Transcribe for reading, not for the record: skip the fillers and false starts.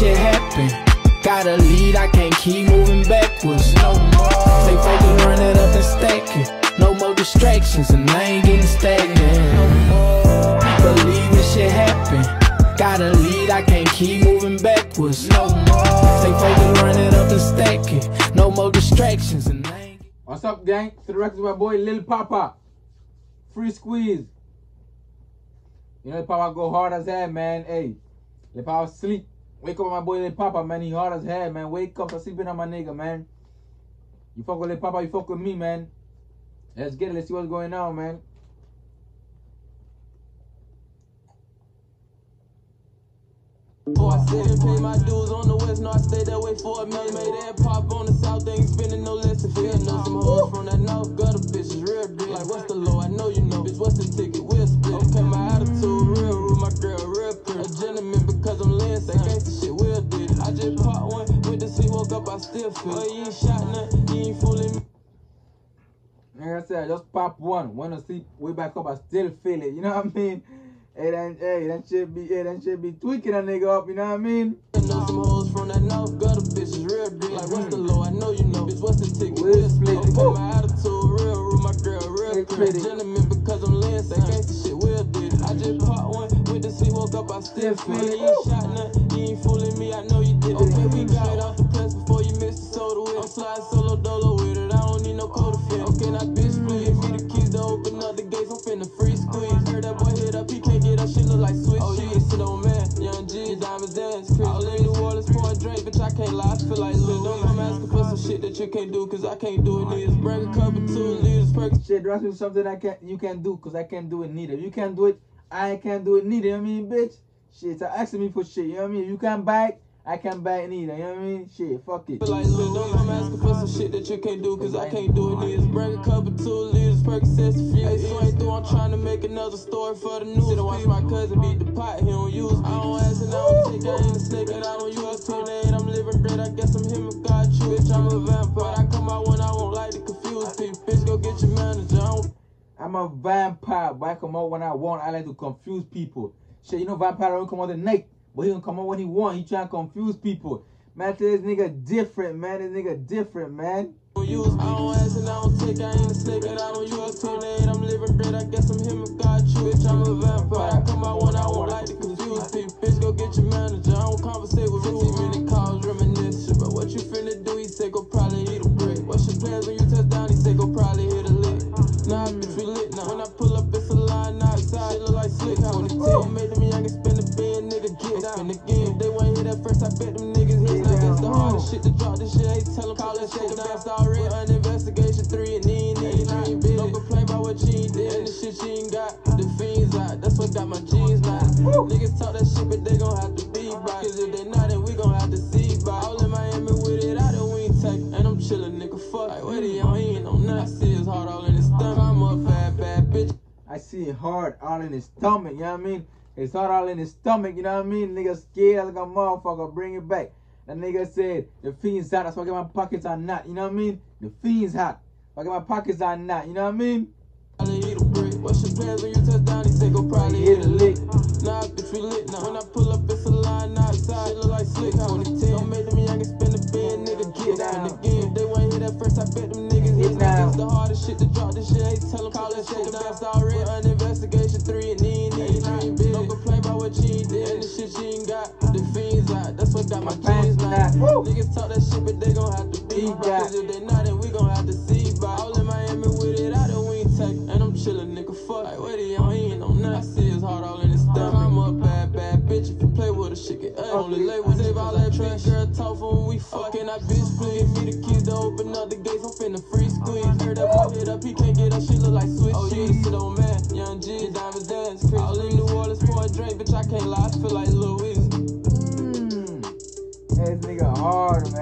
shit happen. Gotta lead, I can't keep moving backwards no more. Stay focused, run it up and stack it. No more distractions, and I ain't getting stagnant no more. Believe this shit happen. Gotta lead, I can't keep moving backwards no more. Stay focused, run it up and stack it. No more distractions, and I ain't. What's up, gang? To the record with my boy Lil Papa. Free squeeze. You know Lil Papa go hard as hell, man. Hey, Lil Papa sleep. Wake up with my boy Lil Papa, man. He hard as hell, man. Wake up, stop sleeping on my nigga, man. You fuck with Lil Papa, you fuck with me, man. Let's get it. Let's see what's going on, man. Oh, I sit and pay my dues on the west, no, I stayed that way for a minute. Made that pop on the south, ain't spending no less to feel. Know some hoes from that north, gutter bitches, real deal. Like, what's the low? I know you know, bitch, what's the ticket? We'll split. Okay, my attitude real rude, my girl real pure. A gentleman because I'm laying, say gangsta shit, we'll do it. I just popped one, went to sleep, woke up, I still feel it. You ain't shot nothing, you ain't fooling me. Like I said, just pop one, went to sleep, way back up, I still feel it. You know what I mean? Hey, that shit be tweaking a nigga up, you know what I mean? Know some hoes from that north, gutter bitches, real deal. Like, what's the low? I know you know, bitch, what's the ticket? We'll split. Okay, my attitude real rude, my girl real pretty. Gentleman because I'm laying, say gangsta shit, we'll do it. I just popped one, went to sleep, woke up, I still feel it. You ain't shot nothing, you ain't fooling me, I know you did it. Okay, we got it off the press before you missed the soda with it. I'm sliding solo dolo with it, I don't need no code to fit. Okay, now bitch, split. Give me the keys to open up the gates, I'm finna free squeeze. Heard that boy hit up, he can't get up, shit look like Swiss. Oh, you ain't sit on man, Young G, diamonds dance, Chris. All in New Orleans, pouring drink, bitch, I can't lie, I feel like Lil. Don't come asking for some shit that you can't do, cause I can't do it neither. Bring a couple 2 liters, perks. Shit, ask me something you can't do, cause I can't do it neither. If you can't do it, I can't do it neither, you know what I mean, bitch? Shit, so asking me for shit, you know what I mean? If you can't buy it, I can't buy it neither, you know what I mean? Shit, fuck it. Feel like Lil, don't come asking for some shit that you can't do, cause I can't do it neither. Bring a couple 2 liters, Percocets, a few. Hey, so ain't through, I'm trying to make another story for the news. Sit and watch my cousin beat the pot, he don't use me. I don't ask and I don't take, I ain't a snake, and I don't use 28. I'm living great, I guess I'm him if God you. Bitch, I'm a vampire, I come out when I won't like to confuse people. Bitch, go get your manager, I'm a vampire, but I come out when I want. I like to confuse people. Shit, you know vampire don't come out at night, but he don't come out when he want. He trying to confuse people. Man, this nigga different, man. This nigga different, man. I don't ask and I don't take, I ain't a snake and I don't use 28. I'm living great, I guess I'm him if God you. Bitch, I'm a vampire, I come out when I won't like to confuse people. Bitch, go get your manager, I don't conversate with 15 minute calls, reminiscing about what you finna do. He say go probably eat a brick. What's your plans when you touch down? He say go probably hit a lick. Nah, bitch, we lit now. When I pull up, it's a line outside. Shit look like slick. 22 made them young and spend a bin, nigga get down. And again, if they want to hear that first, I bet them niggas hit now. That's the hardest shit to drop. This shit ain't tell them. Call that shit down. Sorry, on investigation 3 and he ain't bitch. Don't complain about what you ain't did. And the shit you ain't got. The fiends out. That's what got my jeans now. Niggas talk that shit, but they gon' have to be by. Cause if they not, then we gon' have to see by. All in Miami with it out, and we ain't take. And I'm chillin', nigga. Fuck. Like, where he on? He ain't on nothing. I see his heart all in his stomach. I'm a bad bitch. I see it hard all in his stomach, you know what I mean? It's hard all in his stomach, you know what I mean? Nigga scared like a motherfucker, bring it back. That nigga said, the fiend's hot, that's why I get my pockets are not, you know what I mean? The fiend's hot, I get my pockets are not, you know what I mean? What's your plans when you touch down? He say go probably hit a lick. Nah, bitch, we lit now. When I pull up, it's a line outside. Shit look like slick. 22 don't make them young and spend a bin, nigga get down. And again, if they want to hear that first, I bet them niggas hit now. It's the hardest shit to drop. This shit ain't tell them. Call that shit the best already. On investigation 3 and he ain't bitch. Don't complain about what you ain't did. And the shit you ain't got. The fiends out. That's what got my jeans now. Niggas talk that shit, but they gon' have to be by. Cause if they not, then we gon' have to see by. All in Miami with it out, and we ain't take. And I'm chillin', nigga. Fuck. Like, where he on? He ain't on nothing. I see his heart all in his stomach. I'm a bad bitch. If you play with a shit, get only lay with save all that trash. Girl, talk for when we fucking. I bitch, please. Give me the keys to open up the gates. I'm finna free squeeze. Heard that boy hit up, he can't get up. Shit look like Swiss. Oh, you ain't sit on man. Young G, diamonds dance, Chris. All in New Orleans, pouring drink, bitch. I can't lie. I feel like Lil Weezy. This nigga hard,